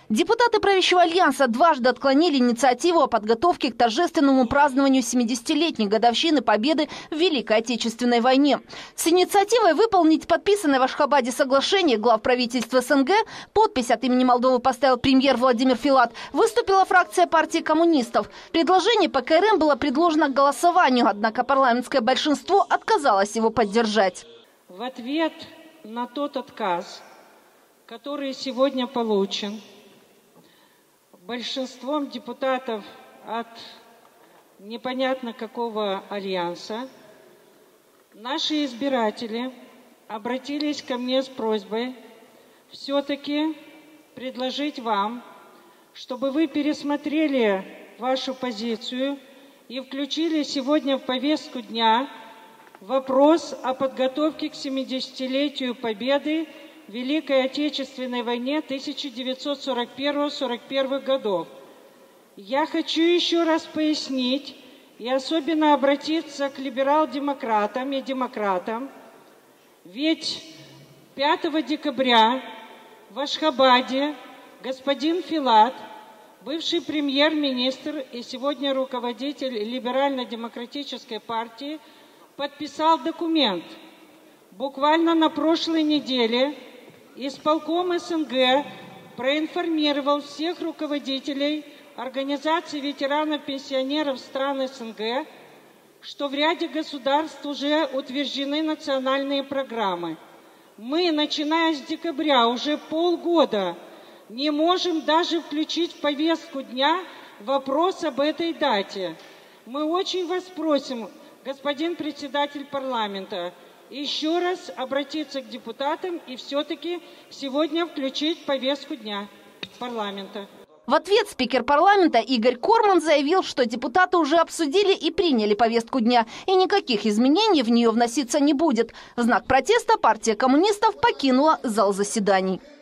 Депутаты правящего альянса дважды отклонили инициативу о подготовке к торжественному празднованию 70-летней годовщины победы в Великой Отечественной войне. С инициативой выполнить подписанное в Ашхабаде соглашение глав правительства СНГ, подпись от имени Молдовы поставил премьер Владимир Филат, выступила фракция партии коммунистов. Предложение по КРМ было предложено к голосованию, однако парламентское большинство отказалось его поддержать. В ответ на тот отказ, который сегодня получен большинством депутатов от непонятно какого альянса, наши избиратели обратились ко мне с просьбой все-таки предложить вам, чтобы вы пересмотрели вашу позицию и включили сегодня в повестку дня вопрос о подготовке к 70-летию Победы в Великой Отечественной войне 1941-41 годов. Я хочу еще раз пояснить и особенно обратиться к либерал-демократам и демократам. Ведь 5 декабря в Ашхабаде господин Филат, бывший премьер-министр и сегодня руководитель либерально-демократической партии, подписал документ. Буквально на прошлой неделе исполком СНГ проинформировал всех руководителей организаций ветеранов-пенсионеров стран СНГ, что в ряде государств уже утверждены национальные программы. Мы, начиная с декабря, уже полгода не можем даже включить в повестку дня вопрос об этой дате. Мы очень вас просим, господин председатель парламента, еще раз обратиться к депутатам и все-таки сегодня включить в повестку дня парламента. В ответ спикер парламента Игорь Корман заявил, что депутаты уже обсудили и приняли повестку дня, и никаких изменений в нее вноситься не будет. В знак протеста партия коммунистов покинула зал заседаний.